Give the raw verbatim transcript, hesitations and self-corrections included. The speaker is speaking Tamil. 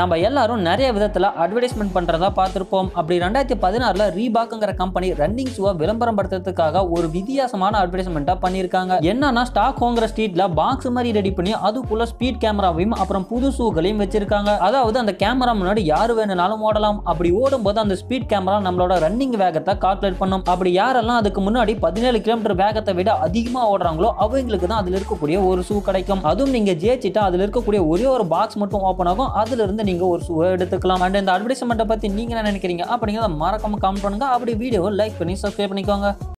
நம்ம எல்லாரும் நிறைய விதத்துல அட்வர்டைஸ்மெண்ட் பண்றதா பார்த்திருப்போம். அப்படி ரெண்டாயிரத்தி பதினாறுல ரீபாக்ங்கிற கம்பெனி ரன்னிங் ஷூவை விளம்பரம் படுத்துறதுக்காக ஒரு வித்தியாசமான அட்வர்டைஸ்மெண்ட்டா பண்ணிருக்காங்க. என்னன்னா ஸ்டாக் ஹோங்கிற ஸ்ட்ரீட்ல பாக்ஸ் மாதிரி ரெடி பண்ணி அதுக்குள்ள ஸ்பீட் கேமராவையும் அப்புறம் புது ஷூகளையும் வச்சிருக்காங்க. அதாவது அந்த கேமரா முன்னாடி யாரு வேணும்னாலும் ஓடலாம். அப்படி ஓடும்போது அந்த ஸ்பீட் கேமரா நம்மளோட ரன்னிங் வேகத்தை கால்குலேட் பண்ணும். அப்படி யாரெல்லாம் அதுக்கு முன்னாடி பதினேழு கிலோமீட்டர் வேகத்தை விட அதிகமா ஓடுறாங்களோ அவங்களுக்கு தான் அதுல இருக்கக்கூடிய ஒரு ஷூ கிடைக்கும். அதுவும் நீங்க ஜெயிச்சிட்டா அதுல இருக்கக்கூடிய ஒரே ஒரு பாக்ஸ் மட்டும் ஓபன் ஆகும். அதுல இருந்து நீங்க ஒரு ஷூ எடுத்துக்கலாம். அண்ட் இந்த அட்வர்டைஸ்மெண்ட்டை பத்தி நீங்க என்ன நினைக்கிறீங்க அப்படிங்கறத மறக்காம கமெண்ட் பண்ணுங்க. அப்படி வீடியோவை லைக் பண்ணி சப்ஸ்கிரைப் பண்ணிக்கோங்க.